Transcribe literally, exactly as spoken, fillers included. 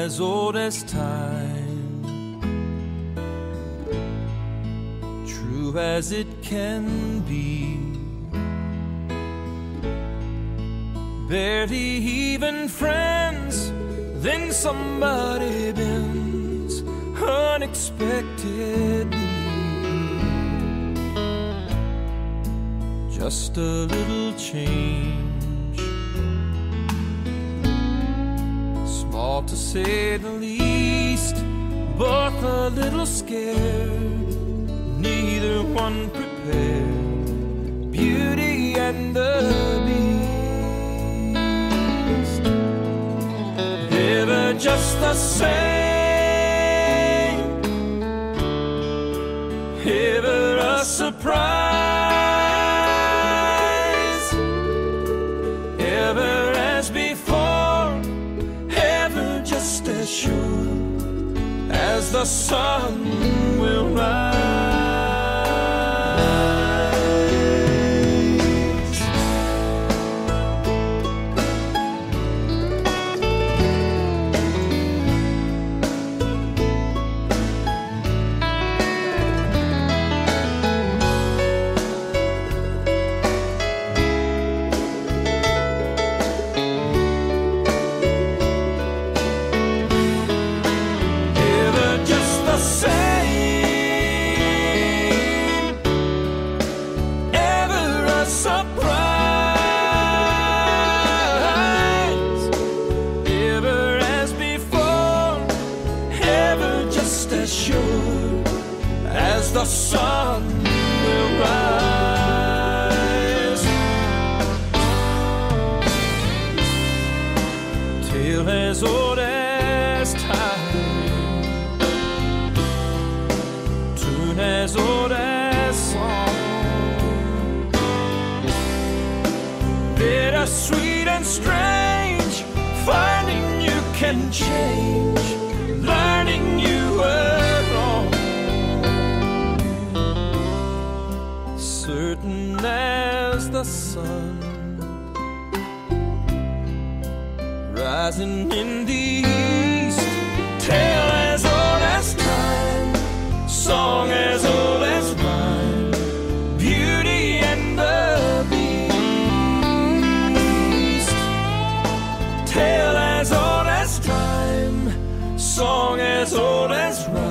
as old as time, true as it can be. Barely even friends, then somebody bends unexpectedly. Just a little change, small to say the least, both a little scared, neither one prepared. Beauty and the Beast, ever just the same, ever a surprise, ever as before, ever just as sure as the sun will rise. Sure as the sun will rise, tale as old as time, tune as old as song, bittersweet and strange, finding you can change, learning you were wrong, certain as the sun, rising in the east, tale as old as time, song as old as rhyme, beauty and the Beast, tale as old as time, song as old as rhyme.